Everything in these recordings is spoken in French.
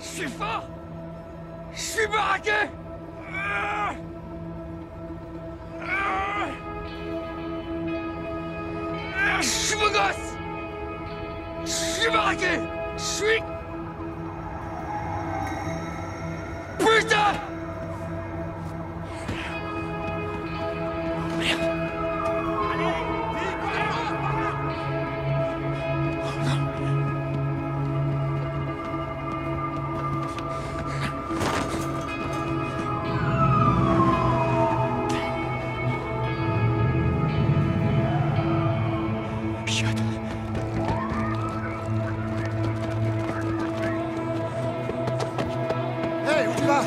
Je suis fort. Je suis baraqué. Je suis beau gosse. Je suis baraqué. Je suis... Putain! Hey, où tu vas?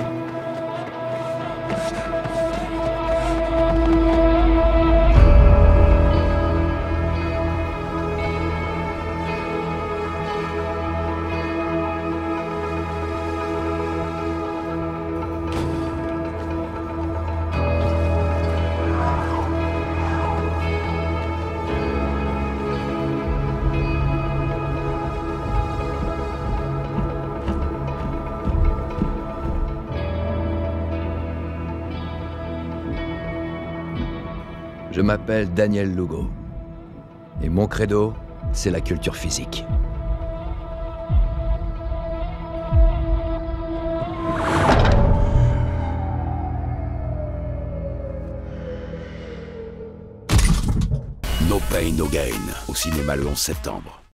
Je m'appelle Daniel Lugo. Et mon credo, c'est la culture physique. No Pain, No Gain, au cinéma le 11 septembre.